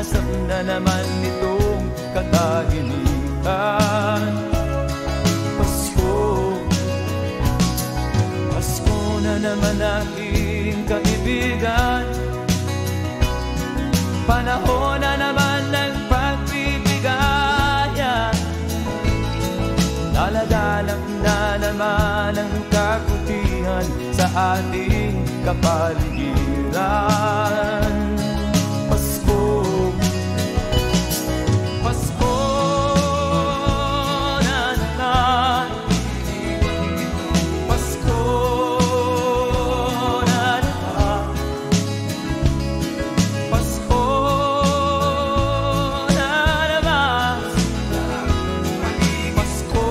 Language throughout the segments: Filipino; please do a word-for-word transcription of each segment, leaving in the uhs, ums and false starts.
makakalasap na naman itong katahimikan. Pasko, Pasko na naman aking kaibigan. Panahon na naman ng pagbibigaya. Daladalang na naman ang kabutihan sa ating kapaligiran. Pasko, Pasko na naman. Pasko na naman. Pasko na naman. Pasko.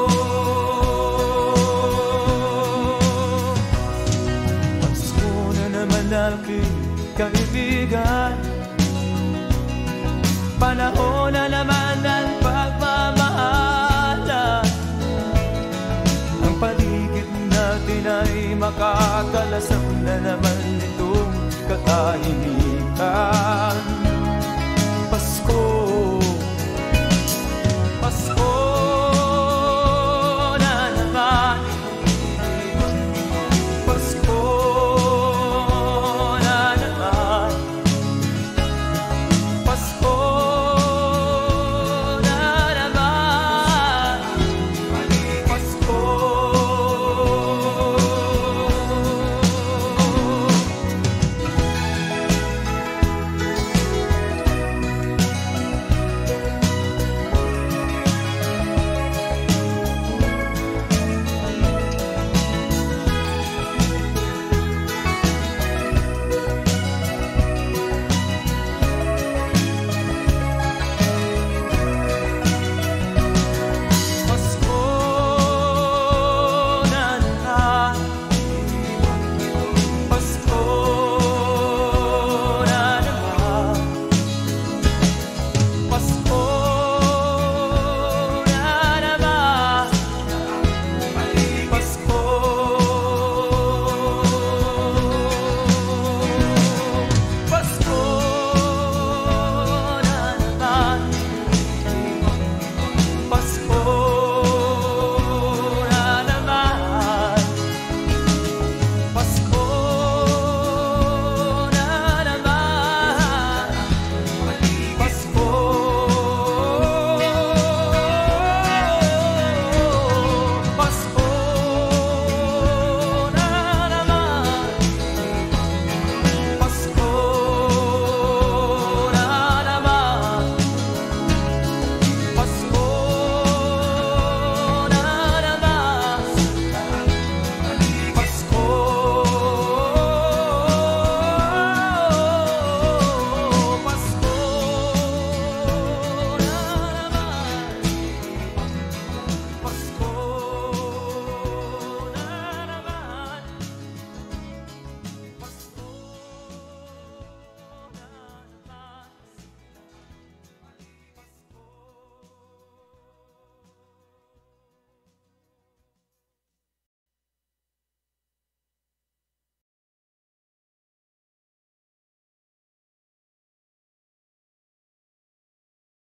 Pasko na naman aking kaibigan. Panahon na naman ng pagmamahala. Ang paligid natin ay makakalasap na naman itong katahimikan.